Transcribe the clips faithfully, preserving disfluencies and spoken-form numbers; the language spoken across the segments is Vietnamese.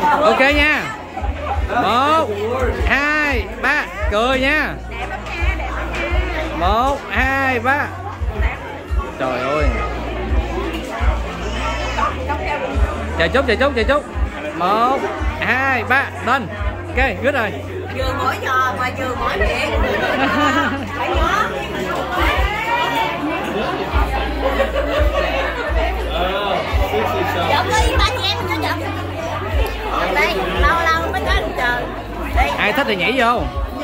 Ok nha. Một, hai, ba, cười nha. Một, hai, ba. Trời ơi. Chạy chút, chạy chút, chạy chút. Một, hai, ba, lên. Ok, good rồi. Vừa mỗi trò mà vừa mỗi chuyện. Phải nhớ. Chậm đi, ba chị em mình nó chậm. Chậm đi, lâu lâu mới tới chờ. Đi. Ai thích thì nhảy vô.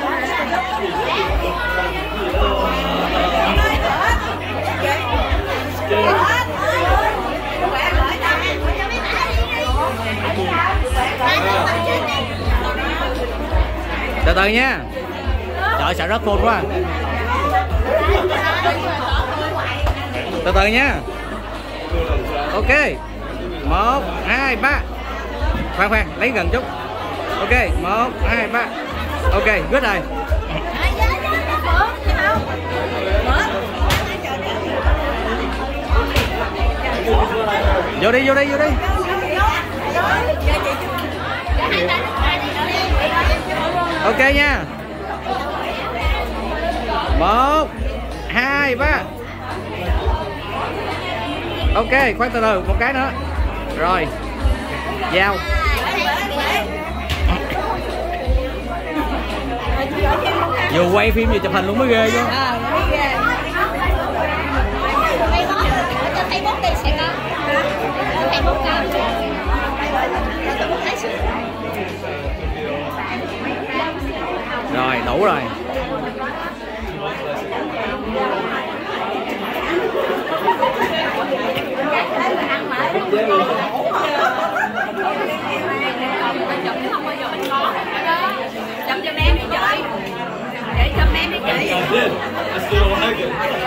Từ từ nha. Trời sợ rất phun quá. Từ từ nha. Ok. Một, hai, ba. Khoan khoan, lấy gần chút. Ok, một, hai, ba. Ok, good rồi. Vô đi, vô đi, vô đi. Ok nha. Một, hai, ba. Ok, khoan từ từ, một cái nữa. Rồi. Giao. Vừa quay phim vừa chụp hình luôn mới ghê chứ. Rồi, đủ rồi. Chậm cho em đi chơi. Để cho em đi chơi.